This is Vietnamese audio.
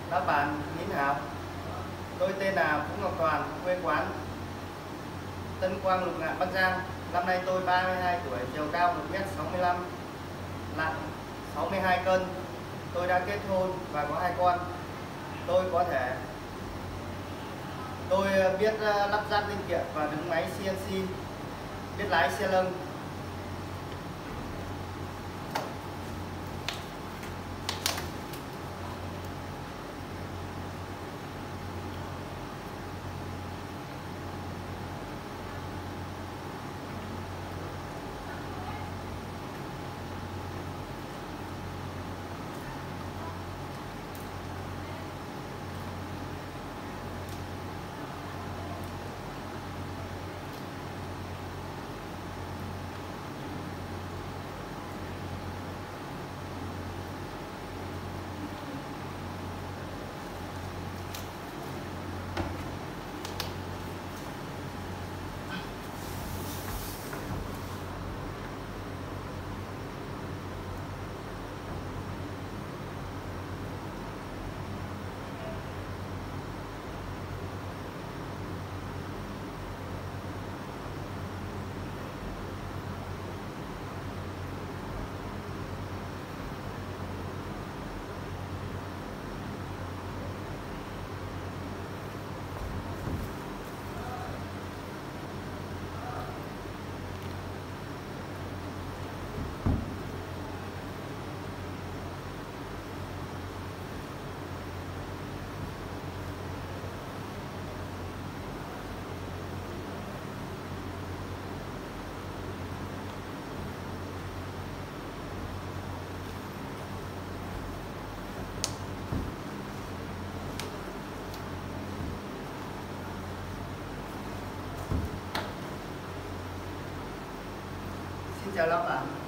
Các bạn nín hảo. Tôi tên là Vũ Ngọc Toàn, quê quán Tân Quang, Lục Ngạn, Bắc Giang. Năm nay tôi 32 tuổi, chiều cao 1m65, nặng 62 cân. Tôi đã kết hôn và có 2 con. Tôi biết lắp ráp linh kiện và đứng máy CNC, biết lái xe lâng. Xin chào các bạn.